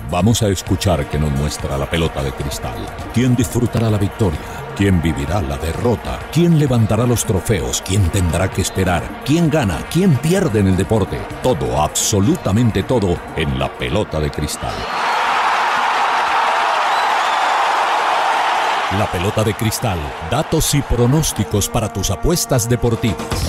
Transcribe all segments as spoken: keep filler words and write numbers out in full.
Vamos a escuchar qué nos muestra la pelota de cristal. ¿Quién disfrutará la victoria? ¿Quién vivirá la derrota? ¿Quién levantará los trofeos? ¿Quién tendrá que esperar? ¿Quién gana? ¿Quién pierde en el deporte? Todo, absolutamente todo, en la pelota de cristal. La pelota de cristal, datos y pronósticos para tus apuestas deportivas.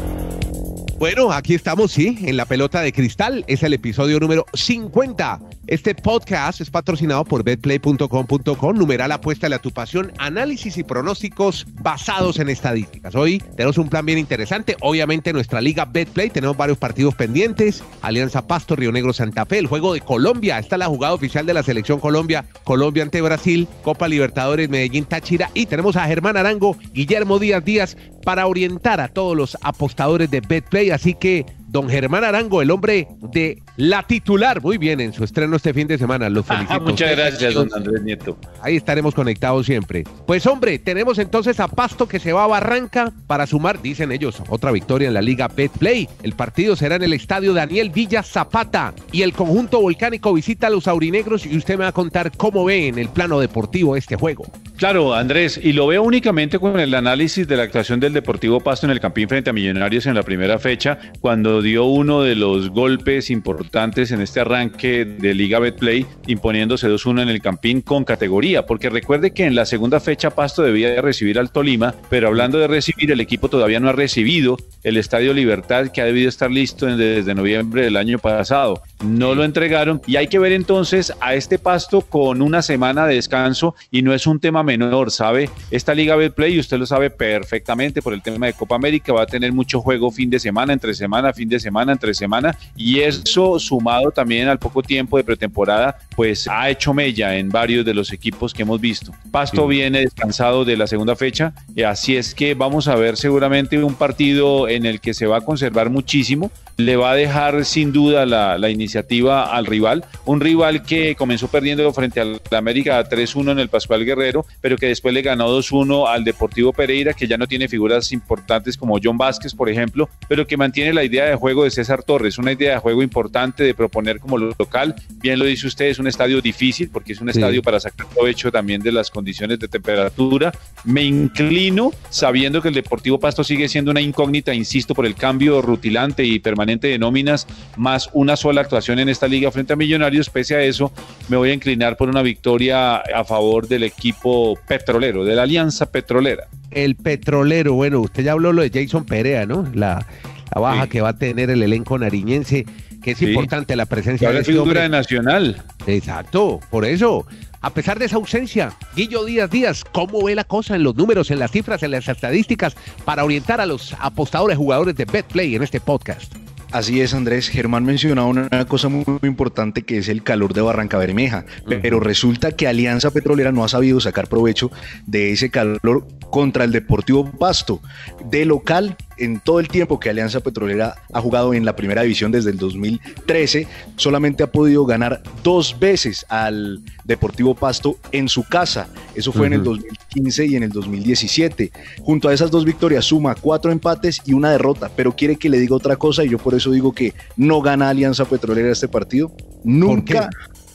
Bueno, aquí estamos, sí, en la pelota de cristal. Es el episodio número cincuenta. Este podcast es patrocinado por betplay punto com punto co, numeral apuéstale a tu pasión, análisis y pronósticos basados en estadísticas. Hoy tenemos un plan bien interesante. Obviamente nuestra liga Betplay, tenemos varios partidos pendientes. Alianza Pasto, Río Negro, Santa Fe, el juego de Colombia. Esta es la jugada oficial de la selección Colombia. Colombia ante Brasil, Copa Libertadores, Medellín, Táchira. Y tenemos a Germán Arango, Guillermo Díaz Díaz para orientar a todos los apostadores de Betplay. Así que don Germán Arango, el hombre de la titular, muy bien en su estreno este fin de semana, los felicito. Ah, muchas gracias, don Andrés Nieto. Ahí estaremos conectados siempre. Pues hombre, tenemos entonces a Pasto que se va a Barranca para sumar, dicen ellos, otra victoria en la Liga Betplay. El partido será en el estadio Daniel Villa Zapata y el conjunto volcánico visita a los aurinegros y usted me va a contar cómo ve en el plano deportivo este juego. Claro, Andrés, y lo veo únicamente con el análisis de la actuación del Deportivo Pasto en el Campín frente a Millonarios en la primera fecha, cuando dio uno de los golpes importantes en este arranque de Liga Betplay, imponiéndose dos uno en el Campín con categoría, porque recuerde que en la segunda fecha Pasto debía de recibir al Tolima, pero hablando de recibir, el equipo todavía no ha recibido el Estadio Libertad, que ha debido estar listo desde noviembre del año pasado. No lo entregaron y hay que ver entonces a este Pasto con una semana de descanso, y no es un tema menor, ¿sabe? Esta Liga Betplay, usted lo sabe perfectamente por el tema de Copa América, va a tener mucho juego fin de semana, entre semana, fin de semana, entre semana, y eso sumado también al poco tiempo de pretemporada, pues ha hecho mella en varios de los equipos que hemos visto. Pasto sí viene descansado de la segunda fecha, y así es que vamos a ver seguramente un partido en el que se va a conservar muchísimo, le va a dejar sin duda la, la iniciativa al rival, un rival que comenzó perdiendo frente al América tres uno en el Pascual Guerrero, pero que después le ganó dos uno al Deportivo Pereira, que ya no tiene figuras importantes como John Vázquez, por ejemplo, pero que mantiene la idea de juego de César Torres, una idea de juego importante de proponer como local. Bien lo dice usted, es un estadio difícil porque es un sí. estadio para sacar provecho también de las condiciones de temperatura. Me inclino, sabiendo que el Deportivo Pasto sigue siendo una incógnita, insisto, por el cambio rutilante y permanente de nóminas, más una sola actuación en esta liga frente a Millonarios. Pese a eso, me voy a inclinar por una victoria a favor del equipo petrolero, de la Alianza Petrolera. El petrolero, bueno, usted ya habló lo de Jason Perea, ¿no? La, la baja sí. que va a tener el elenco nariñense, que es sí. importante la presencia de este figura de Nacional. Exacto, por eso. A pesar de esa ausencia, Guillo Díaz Díaz, ¿cómo ve la cosa en los números, en las cifras, en las estadísticas, para orientar a los apostadores, jugadores de Betplay en este podcast? Así es, Andrés. Germán mencionaba una cosa muy, muy importante, que es el calor de Barranca Bermeja, uh-huh. pero resulta que Alianza Petrolera no ha sabido sacar provecho de ese calor contra el Deportivo Pasto. De local, en todo el tiempo que Alianza Petrolera ha jugado en la primera división desde el dos mil trece, solamente ha podido ganar dos veces al Deportivo Pasto en su casa. Eso fue uh-huh. en el dos mil quince y en el dos mil diecisiete. Junto a esas dos victorias suma cuatro empates y una derrota, pero quiere que le diga otra cosa, y yo por eso digo que no gana Alianza Petrolera este partido. Nunca,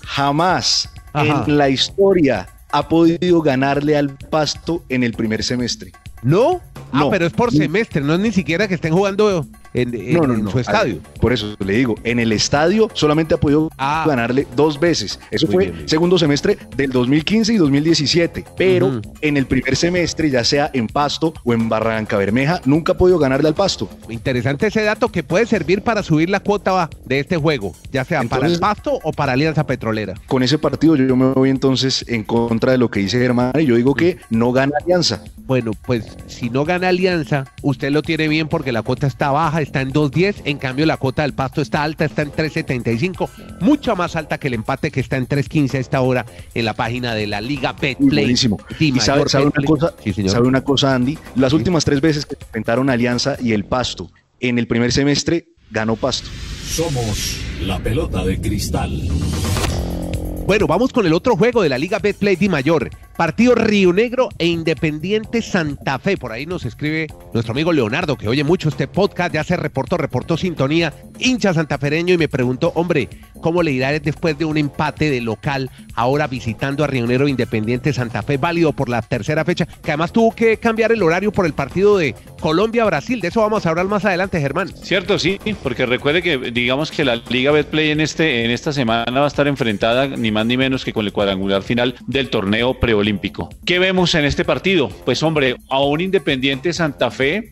jamás Ajá. en la historia ha podido ganarle al Pasto en el primer semestre. ¿No? Ah, no. pero es por semestre, no es ni siquiera que estén jugando en, en, no, no, en no. su estadio. Ver, por eso le digo, en el estadio solamente ha podido ah, ganarle dos veces. Eso fue bien, bien. segundo semestre del dos mil quince y dos mil diecisiete, pero uh-huh. en el primer semestre, ya sea en Pasto o en Barranca Bermeja, nunca ha podido ganarle al Pasto. Interesante ese dato, que puede servir para subir la cuota de este juego, ya sea entonces, para el Pasto o para Alianza Petrolera. Con ese partido yo me voy entonces en contra de lo que dice Germán, y yo digo que no gana Alianza. Bueno, pues si no gana Alianza, usted lo tiene bien porque la cuota está baja, está en dos diez, en cambio la cuota del Pasto está alta, está en tres setenta y cinco, mucha más alta que el empate, que está en tres quince a esta hora en la página de la Liga Betplay. Buenísimo. Y sabe, sabe, una cosa, sí, sabe una cosa, Andy, las sí. últimas tres veces que enfrentaron Alianza y el Pasto, en el primer semestre ganó Pasto. Somos la pelota de cristal. Bueno, vamos con el otro juego de la Liga Betplay Di Mayor. Partido Río Negro e Independiente Santa Fe. Por ahí nos escribe nuestro amigo Leonardo, que oye mucho este podcast, ya se reportó, reportó sintonía, hincha santafereño, y me preguntó, hombre, ¿cómo le irá después de un empate de local, ahora visitando a Río Negro e Independiente Santa Fe, válido por la tercera fecha, que además tuvo que cambiar el horario por el partido de Colombia-Brasil? De eso vamos a hablar más adelante, Germán. Cierto, sí, porque recuerde que digamos que la Liga Betplay en, este, en esta semana va a estar enfrentada ni más ni menos que con el cuadrangular final del torneo preolímpico. ¿Qué vemos en este partido? Pues hombre, a un Independiente Santa Fe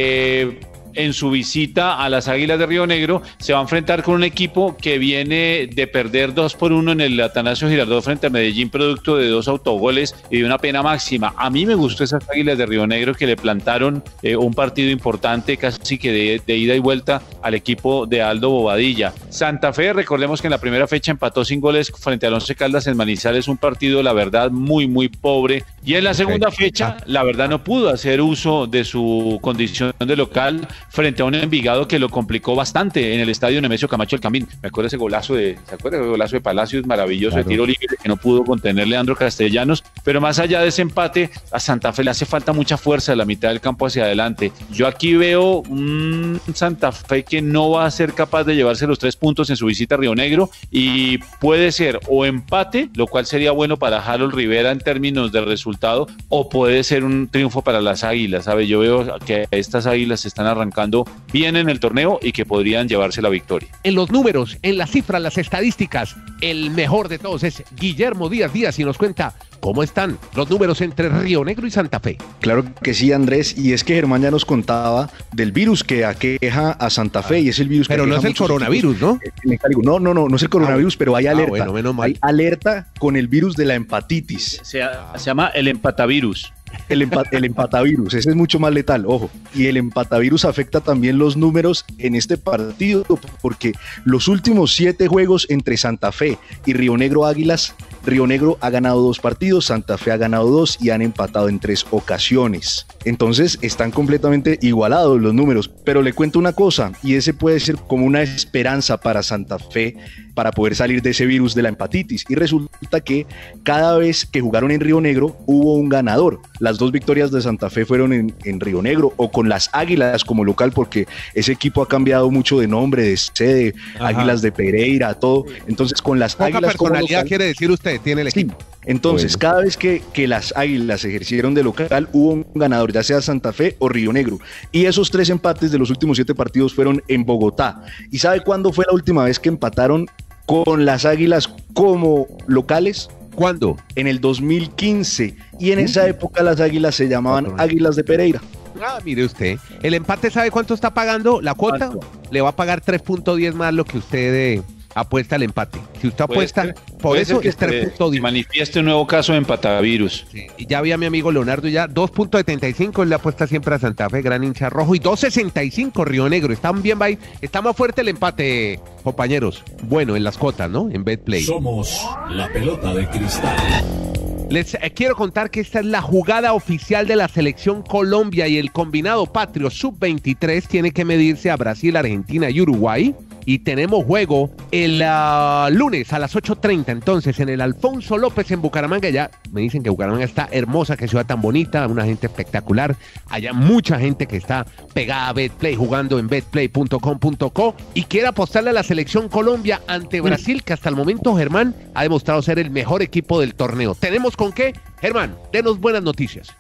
que en su visita a las Águilas de Río Negro se va a enfrentar con un equipo que viene de perder dos por uno en el Atanasio Girardot frente a Medellín, producto de dos autogoles y de una pena máxima. A mí me gustó esas Águilas de Río Negro que le plantaron eh, un partido importante, casi que de, de ida y vuelta al equipo de Aldo Bobadilla. Santa Fe, recordemos que en la primera fecha empató sin goles frente al Once Caldas en Manizales, un partido la verdad muy muy pobre, y en la segunda fecha la verdad no pudo hacer uso de su condición de local frente a un Envigado que lo complicó bastante en el estadio Nemesio Camacho El Camín. Me acuerdo ese golazo de, ¿se acuerda ese golazo de Palacios maravilloso, claro, de tiro libre que no pudo contener Leandro Castellanos? Pero más allá de ese empate, a Santa Fe le hace falta mucha fuerza de la mitad del campo hacia adelante. Yo aquí veo un Santa Fe que no va a ser capaz de llevarse los tres puntos en su visita a Río Negro, y puede ser o empate, lo cual sería bueno para Harold Rivera en términos de resultado, o puede ser un triunfo para las Águilas, ¿sabe? Yo veo que estas Águilas se están arrancando bien en el torneo y que podrían llevarse la victoria. En los números, en las cifras, las estadísticas, el mejor de todos es Guillermo Díaz Díaz y nos cuenta cómo están los números entre Río Negro y Santa Fe. Claro que sí, Andrés, y es que Germán ya nos contaba del virus que aqueja a Santa Fe, y es el virus que pero aqueja no es el coronavirus, equipos, ¿no? No, no, no, no es el coronavirus, ah, pero hay alerta. Ah, bueno, menos mal. Hay alerta con el virus de la empatitis. Se, se llama el empatavirus. El, empa el empatavirus, ese es mucho más letal, ojo. Y el empatavirus afecta también los números en este partido, porque los últimos siete juegos entre Santa Fe y Río Negro Águilas, Río Negro ha ganado dos partidos, Santa Fe ha ganado dos y han empatado en tres ocasiones. Entonces están completamente igualados los números, pero le cuento una cosa, y ese puede ser como una esperanza para Santa Fe para poder salir de ese virus de la empatitis, y resulta que cada vez que jugaron en Río Negro hubo un ganador. Las dos victorias de Santa Fe fueron en, en Río Negro, o con las Águilas como local, porque ese equipo ha cambiado mucho de nombre, de sede, ajá, Águilas de Pereira, todo. Entonces con las Poca Águilas personalidad como local, quiere decir usted, tiene el equipo. Sí. Entonces, bueno, cada vez que, que las Águilas ejercieron de local, hubo un ganador, ya sea Santa Fe o Río Negro. Y esos tres empates de los últimos siete partidos fueron en Bogotá. ¿Y sabe cuándo fue la última vez que empataron con las Águilas como locales? ¿Cuándo? En el dos mil quince. Y en esa época las Águilas se llamaban Águilas de Pereira. Ah, mire usted. ¿El empate sabe cuánto está pagando la cuota? ¿Cuánto? Le va a pagar tres punto diez más lo que usted eh, apuesta al empate. Si usted apuesta, ser, por eso es tres punto diez. Manifieste un nuevo caso de empatavirus. Sí, y ya vi a mi amigo Leonardo ya, dos punto setenta y cinco, él le apuesta siempre a Santa Fe, gran hincha rojo, y dos punto sesenta y cinco Río Negro. Están bien, bye. Está más fuerte el empate, compañeros. Bueno, en las cuotas, ¿no? En Betplay. Somos la pelota de cristal. Les eh, quiero contar que esta es la jugada oficial de la selección Colombia, y el combinado patrio sub veintitrés tiene que medirse a Brasil, Argentina y Uruguay. Y tenemos juego el uh, lunes a las ocho treinta, entonces en el Alfonso López en Bucaramanga. Ya me dicen que Bucaramanga está hermosa, que ciudad tan bonita, una gente espectacular. Allá mucha gente que está pegada a Betplay, jugando en betplay punto com punto co, y quiere apostarle a la selección Colombia ante Brasil, que hasta el momento, Germán, ha demostrado ser el mejor equipo del torneo. ¿Tenemos con qué? Germán, denos buenas noticias.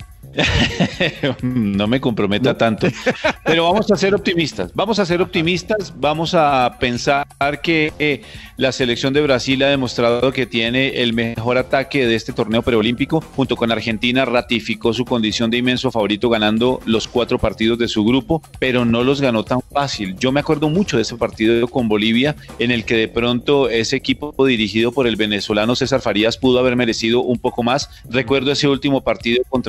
No me comprometa no. tanto, pero vamos a ser optimistas, vamos a ser optimistas, vamos a pensar que eh, la selección de Brasil ha demostrado que tiene el mejor ataque de este torneo preolímpico. Junto con Argentina ratificó su condición de inmenso favorito ganando los cuatro partidos de su grupo, pero no los ganó tan fácil. Yo me acuerdo mucho de ese partido con Bolivia, en el que de pronto ese equipo dirigido por el venezolano César Farías pudo haber merecido un poco más. Recuerdo ese último partido contra Paraguay,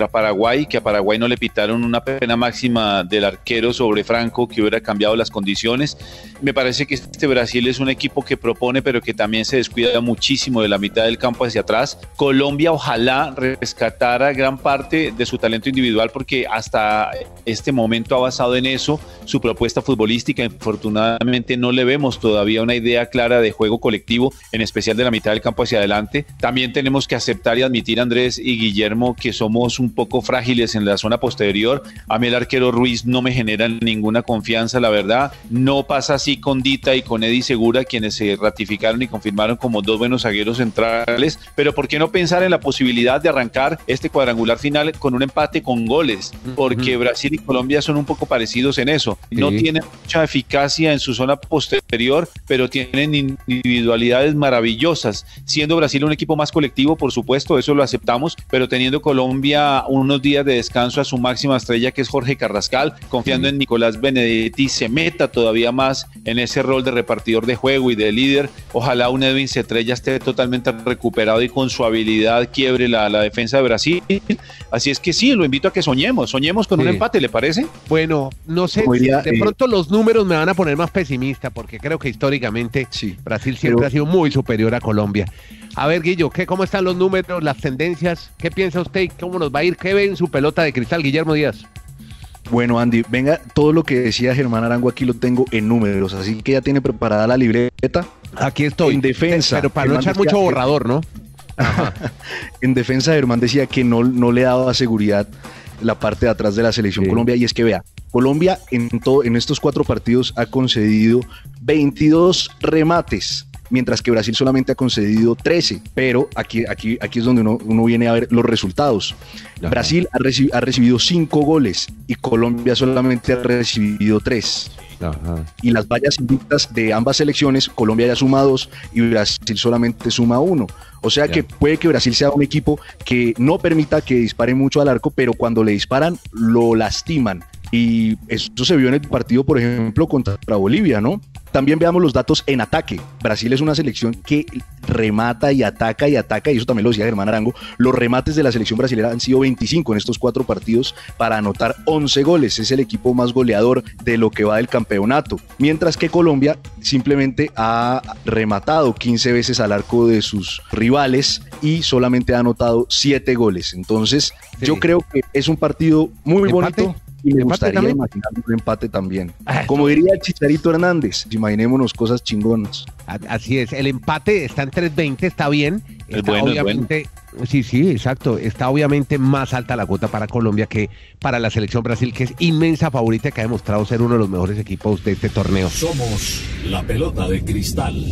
Paraguay, que a Paraguay no le pitaron una pena máxima del arquero sobre Franco, que hubiera cambiado las condiciones. Me parece que este Brasil es un equipo que propone, pero que también se descuida muchísimo de la mitad del campo hacia atrás. Colombia ojalá rescatara gran parte de su talento individual, porque hasta este momento ha basado en eso su propuesta futbolística. Infortunadamente no le vemos todavía una idea clara de juego colectivo, en especial de la mitad del campo hacia adelante. También tenemos que aceptar y admitir, Andrés y Guillermo, que somos un poco frágiles en la zona posterior. A mí el arquero Ruiz no me genera ninguna confianza, la verdad. No pasa así con Dita y con Eddie Segura, quienes se ratificaron y confirmaron como dos buenos zagueros centrales, pero ¿por qué no pensar en la posibilidad de arrancar este cuadrangular final con un empate con goles? Porque uh-huh. Brasil y Colombia son un poco parecidos en eso. Sí. No tienen mucha eficacia en su zona posterior, pero tienen individualidades maravillosas, siendo Brasil un equipo más colectivo, por supuesto, eso lo aceptamos, pero teniendo Colombia unos días de descanso a su máxima estrella, que es Jorge Carrascal, confiando uh-huh. en Nicolás Benedetti, se meta todavía más en ese rol de repartidor de juego y de líder. Ojalá un Edwin Cetrella esté totalmente recuperado y con su habilidad quiebre la, la defensa de Brasil. Así es que sí, lo invito a que soñemos, soñemos con sí. un empate, ¿le parece? Bueno, no sé, diría, de eh, pronto los números me van a poner más pesimista, porque creo que históricamente sí, Brasil siempre pero... ha sido muy superior a Colombia. A ver, Guillo, ¿qué, ¿cómo están los números, las tendencias? ¿Qué piensa usted? ¿Cómo nos va a ir? ¿Qué ve en su pelota de cristal, Guillermo Díaz? Bueno, Andy, venga, todo lo que decía Germán Arango aquí lo tengo en números, así que ya tiene preparada la libreta. Aquí estoy. En defensa. Pero para Germán no echar mucho decía, borrador, ¿no? Ajá. En defensa, Germán decía que no, no le daba seguridad la parte de atrás de la selección sí. Colombia, y es que vea, Colombia en, todo, en estos cuatro partidos ha concedido veintidós remates, mientras que Brasil solamente ha concedido trece, pero aquí, aquí, aquí es donde uno, uno viene a ver los resultados. Ajá. Brasil ha, reci- ha recibido cinco goles y Colombia solamente ha recibido tres. Ajá. Y las vallas invictas de ambas selecciones, Colombia ya suma dos y Brasil solamente suma uno. O sea ya. que puede que Brasil sea un equipo que no permita que dispare mucho al arco, pero cuando le disparan lo lastiman. Y eso se vio en el partido, por ejemplo, contra Bolivia, ¿no? También veamos los datos en ataque. Brasil es una selección que remata y ataca y ataca, y eso también lo decía Germán Arango. Los remates de la selección brasileña han sido veinticinco en estos cuatro partidos para anotar once goles. Es el equipo más goleador de lo que va del campeonato. Mientras que Colombia simplemente ha rematado quince veces al arco de sus rivales y solamente ha anotado siete goles. Entonces, sí. yo creo que es un partido muy ¿Empate? bonito. Y me gustaría también? imaginar un empate también. Ah, Como diría el Chicharito Hernández, imaginémonos cosas chingonas. Así es, el empate está en tres veinte, está bien. Es está bueno, obviamente, es bueno. Sí, sí, exacto. Está obviamente más alta la cuota para Colombia que para la selección Brasil, que es inmensa favorita, que ha demostrado ser uno de los mejores equipos de este torneo. Somos la pelota de cristal.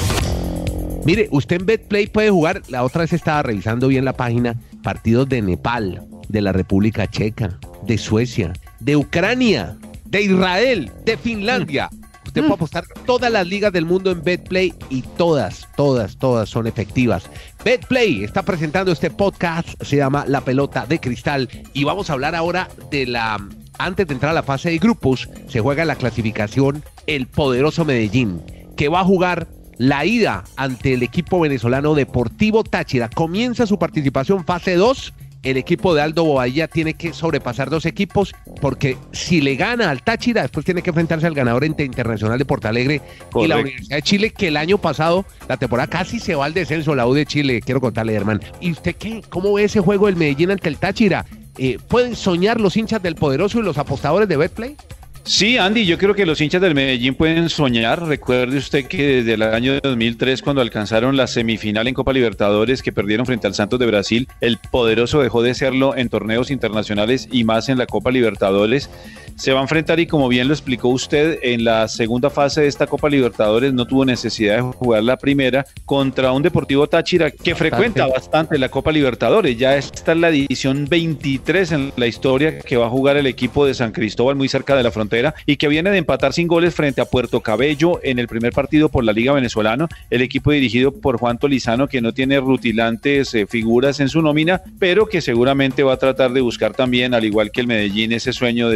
Mire, usted en BetPlay puede jugar, la otra vez estaba revisando bien la página, partidos de Nepal, de la República Checa, de Suecia, de Ucrania, de Israel, de Finlandia. Usted puede apostar todas las ligas del mundo en BetPlay y todas, todas, todas son efectivas. BetPlay está presentando este podcast, se llama La Pelota de Cristal, y vamos a hablar ahora de la... Antes de entrar a la fase de grupos, se juega la clasificación el poderoso Medellín, que va a jugar la ida ante el equipo venezolano Deportivo Táchira. Comienza su participación fase dos. El equipo de Aldo Bobadilla tiene que sobrepasar dos equipos, porque si le gana al Táchira, después tiene que enfrentarse al ganador ente internacional de Porto Alegre. Correcto. Y la Universidad de Chile, que el año pasado, la temporada casi se va al descenso, la U de Chile, quiero contarle, hermano. ¿Y usted qué? ¿Cómo ve ese juego del Medellín ante el Táchira? Eh, ¿Pueden soñar los hinchas del Poderoso y los apostadores de BetPlay? Sí, Andy, yo creo que los hinchas del Medellín pueden soñar. Recuerde usted que desde el año dos mil tres, cuando alcanzaron la semifinal en Copa Libertadores, que perdieron frente al Santos de Brasil, el Poderoso dejó de serlo en torneos internacionales y más en la Copa Libertadores. Se va a enfrentar, y como bien lo explicó usted, en la segunda fase de esta Copa Libertadores no tuvo necesidad de jugar la primera contra un Deportivo Táchira que bastante. frecuenta bastante la Copa Libertadores. Ya esta es la edición veintitrés en la historia que va a jugar el equipo de San Cristóbal, muy cerca de la frontera, y que viene de empatar sin goles frente a Puerto Cabello en el primer partido por la Liga Venezolana. El equipo dirigido por Juan Tolizano, que no tiene rutilantes eh, figuras en su nómina, pero que seguramente va a tratar de buscar también, al igual que el Medellín, ese sueño de seguir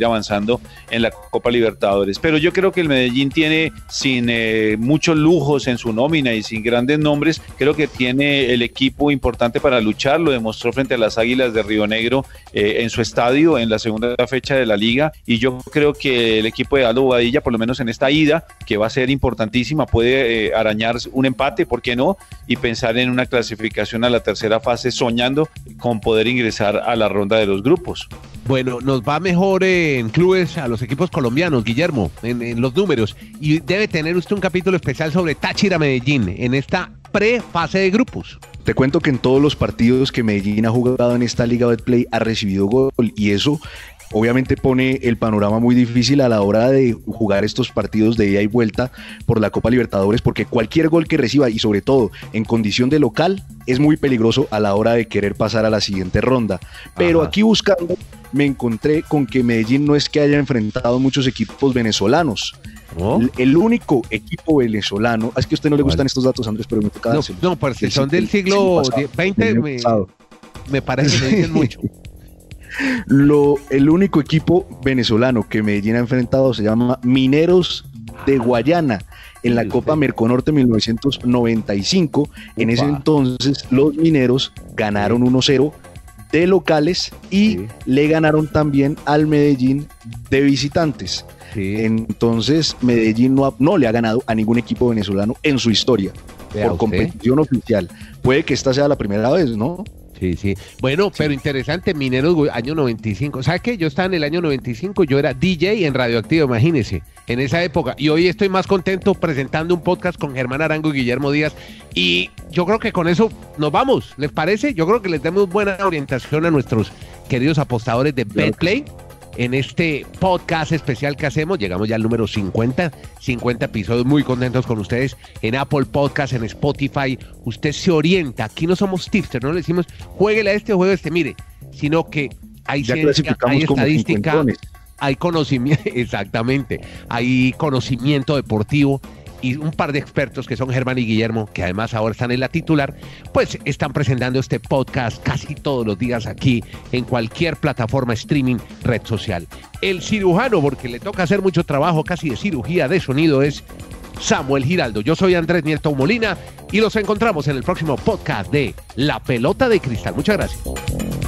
avanzando en la Copa Libertadores. Pero yo creo que el Medellín tiene, sin eh, muchos lujos en su nómina y sin grandes nombres, creo que tiene el equipo importante para luchar. Lo demostró frente a las Águilas de Río Negro eh, en su estadio en la segunda fecha de la liga, y yo creo que el equipo de Aldo Bobadilla, por lo menos en esta ida, que va a ser importantísima, puede eh, arañar un empate, ¿por qué no? Y pensar en una clasificación a la tercera fase, soñando con poder ingresar a la ronda de los grupos. Bueno, nos va mejor en clubes a los equipos colombianos, Guillermo, en, en los números, y debe tener usted un capítulo especial sobre Táchira Medellín en esta pre-fase de grupos. Te cuento que en todos los partidos que Medellín ha jugado en esta Liga Betplay ha recibido gol, y eso obviamente pone el panorama muy difícil a la hora de jugar estos partidos de ida y vuelta por la Copa Libertadores, porque cualquier gol que reciba, y sobre todo en condición de local, es muy peligroso a la hora de querer pasar a la siguiente ronda. Pero Ajá. aquí buscando me encontré con que Medellín no es que haya enfrentado muchos equipos venezolanos. ¿Oh? El, el único equipo venezolano, es que a usted no le gustan ¿Cuál? estos datos, Andrés, pero me toca No, no, porque son del siglo veinte, me, me parece que me dicen mucho. Lo, el único equipo venezolano que Medellín ha enfrentado se llama Mineros de Guayana en la Copa Merconorte mil novecientos noventa y cinco. En ese entonces los mineros ganaron uno cero de locales y sí. le ganaron también al Medellín de visitantes. Sí. Entonces Medellín no, ha, no le ha ganado a ningún equipo venezolano en su historia. Vea por usted. Competición oficial. Puede que esta sea la primera vez, ¿no? Sí, sí. Bueno, sí. pero interesante, Mineros, año noventa y cinco. ¿Sabes qué? Yo estaba en el año noventa y cinco, yo era D J en Radioactivo, imagínense, en esa época. Y hoy estoy más contento presentando un podcast con Germán Arango y Guillermo Díaz. Y yo creo que con eso nos vamos, ¿les parece? Yo creo que les damos buena orientación a nuestros queridos apostadores de claro. Betplay. En este podcast especial que hacemos, llegamos ya al número cincuenta, cincuenta episodios, muy contentos con ustedes en Apple Podcast, en Spotify. Usted se orienta, aquí no somos tipsters, no le decimos juéguele a este o juegue a este, mire, sino que hay ya ciencia, hay estadística, hay conocimiento, exactamente, hay conocimiento deportivo, y un par de expertos que son Germán y Guillermo, que además ahora están en la titular, pues están presentando este podcast casi todos los días aquí en cualquier plataforma streaming, red social. El cirujano, porque le toca hacer mucho trabajo casi de cirugía de sonido, es Samuel Giraldo. Yo soy Andrés Nieto Molina y los encontramos en el próximo podcast de La Pelota de Cristal. Muchas gracias.